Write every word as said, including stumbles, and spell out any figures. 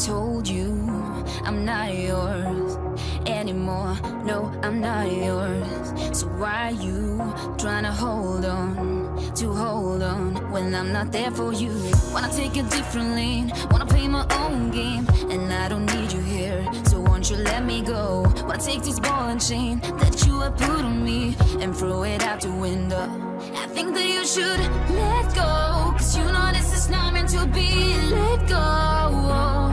told you I'm not yours anymore. No, I'm not yours. So why you trying to hold on, to hold on when I'm not there for you? Wanna take a different lane, wanna play my own game, and I don't need you here, so won't you let me go? Wanna take this ball and chain that you have put on me and throw it out the window. I think that you should let go, cause you know this is not meant to be. Let go.